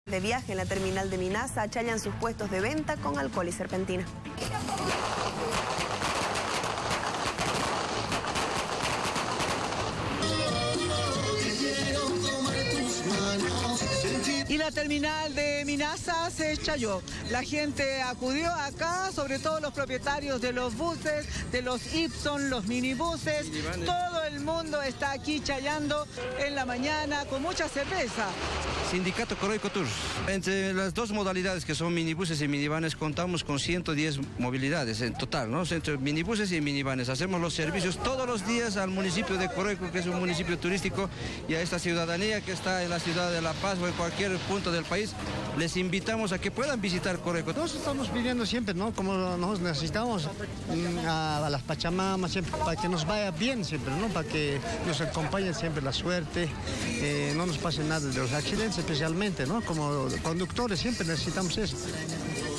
De viaje en la terminal de Minasa achallan sus puestos de venta con alcohol y serpentina. Y la terminal de Minasa se chayó. La gente acudió acá, sobre todo los propietarios de los buses, de los Ipson, los minibuses. Todo el mundo está aquí chayando en la mañana con mucha cerveza. Sindicato Coroico Tours. Entre las dos modalidades que son minibuses y minivanes contamos con 110 movilidades en total, ¿no? Entre minibuses y minivanes. Hacemos los servicios todos los días al municipio de Coroico, que es un municipio turístico, y a esta ciudadanía que está en la ciudad de La Paz o en cualquier punto del país. Les invitamos a que puedan visitar Coroico. Nosotros estamos viniendo siempre, ¿no? Como nosotros necesitamos a las Pachamamas siempre, para que nos vaya bien siempre, ¿no? Para que nos acompañe siempre la suerte, no nos pase nada de los accidentes especialmente, ¿no? Como conductores siempre necesitamos eso.